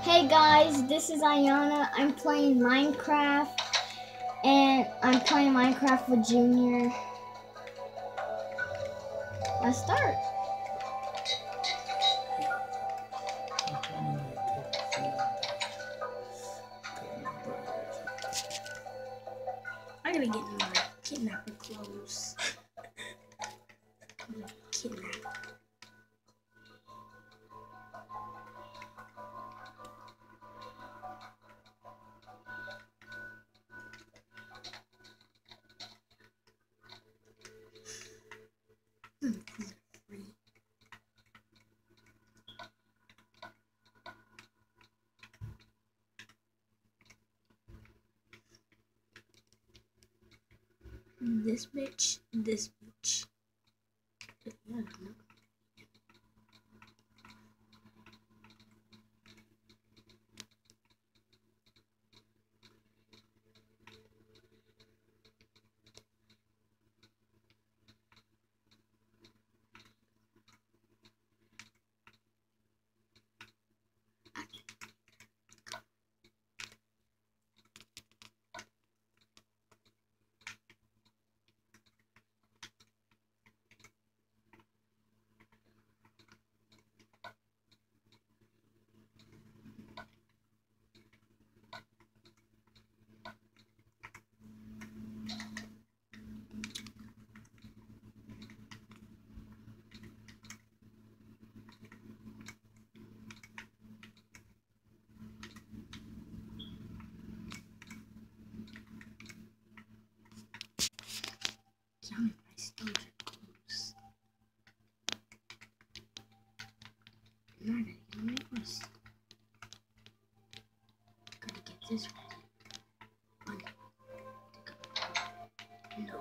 Hey guys, this is Iyana. I'm playing Minecraft, and I'm playing Minecraft with Junior. Let's start. I gotta get in my kidnapper clothes. Kidnap. Free. This bitch. Yeah, no. Damn it, I stole your clothes. Not anymore. Gotta get this ready. No.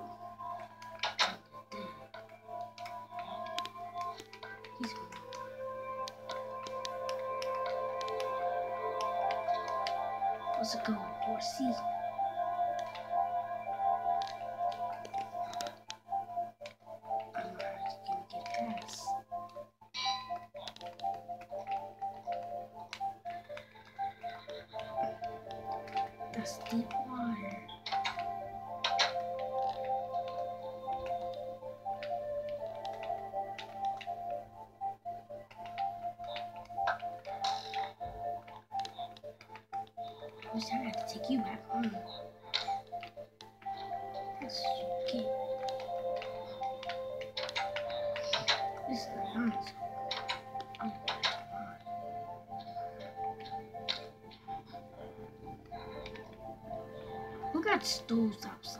He's gone. What's it going for? See? I don't know how he's gonna get past. That's deep water. I wish I had to take you back home. That's what you get. This is the honest. Oh my god. Who got stoves outside?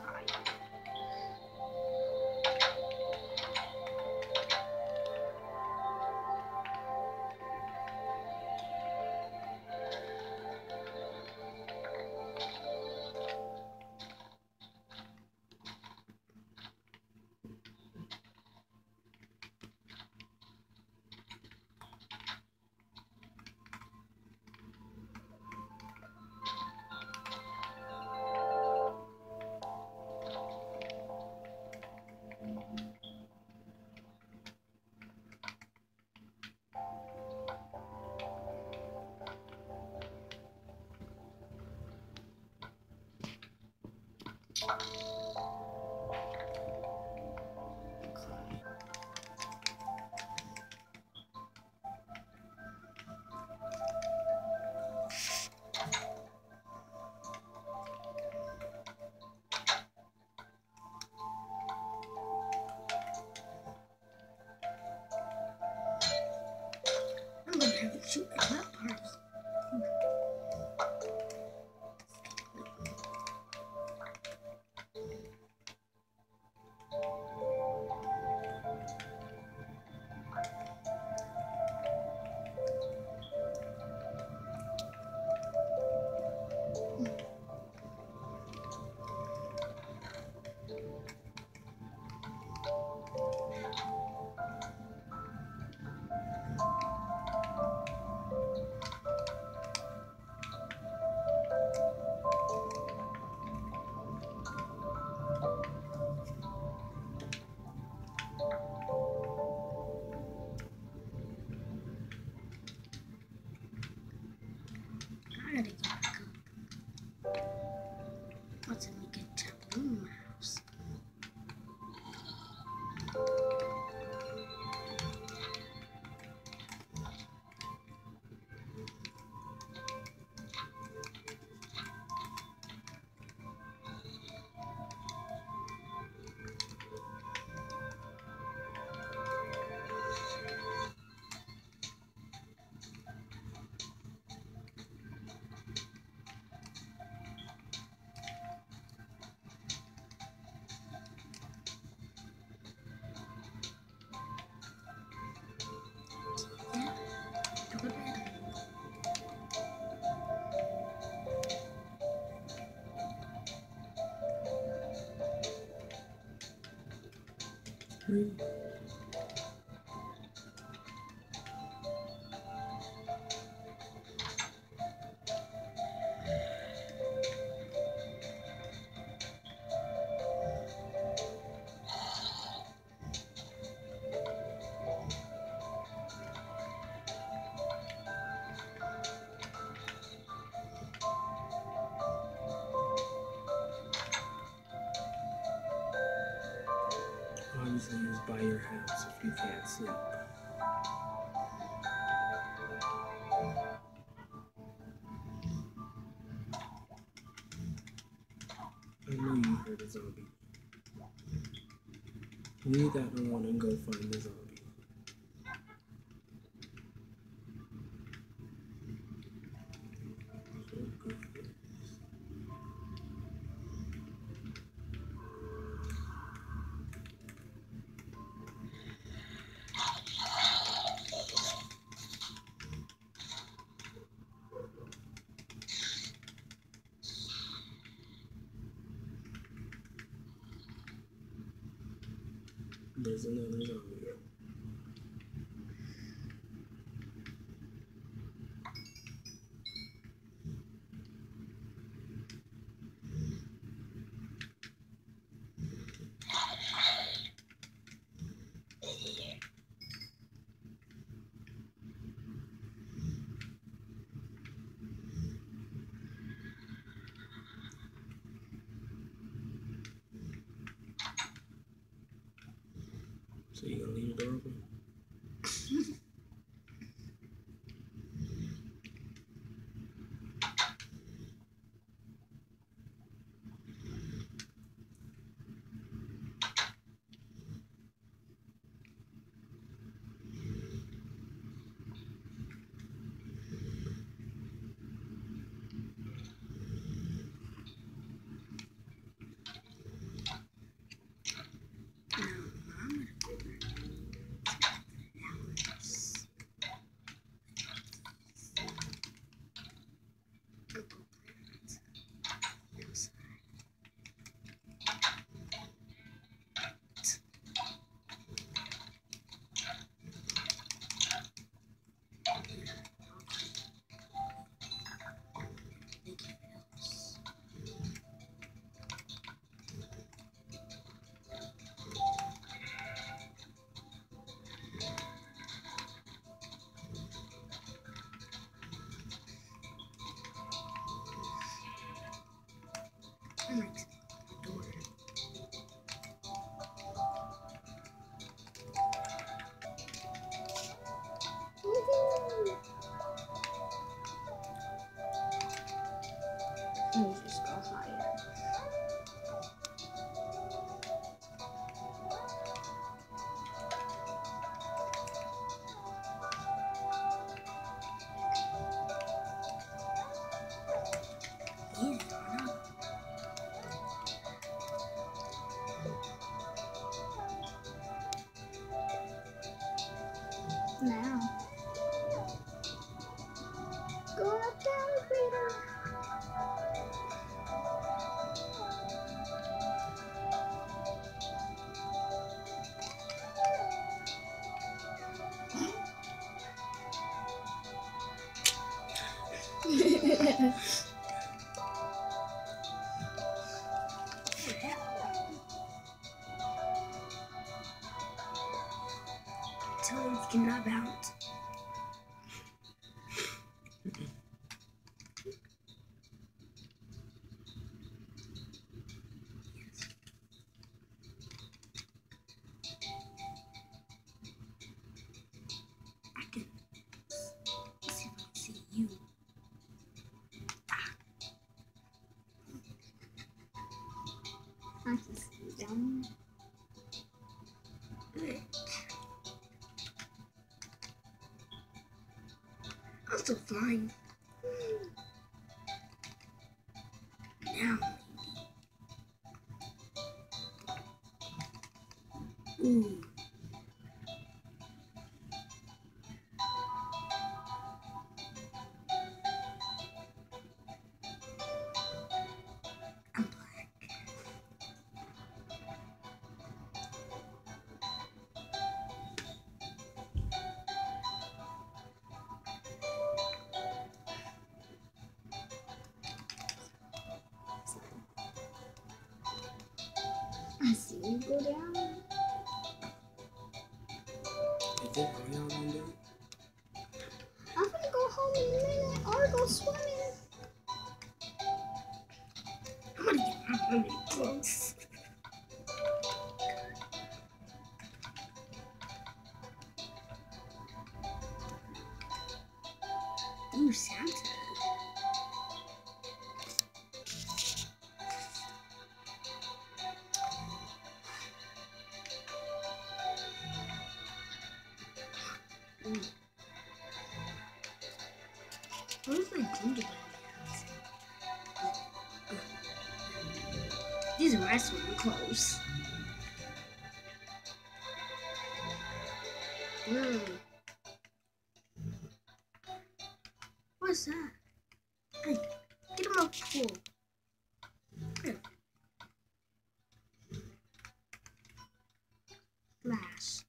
I'm gonna have a shoot at that party. Obviously, it's by your house if you can't sleep. I know you heard a zombie. Leave that alone and go find the zombie. There's another zombie. So you gonna leave the door open? Let me just go higher. Now. Go up the elevator. Tell him you cannot bounce. I can see if I can see you. I can see you down there. I'm still flying. Now. Ooh. I'm black. you go down? Is it all y'all gonna do? I'm gonna go home in a minute or go swimming. I'm gonna get really close. Ooh, Santa. Where's my gingerbread man? These are my swimming clothes. Whoa. What's that? Hey, get him out the pool. Here. Flash.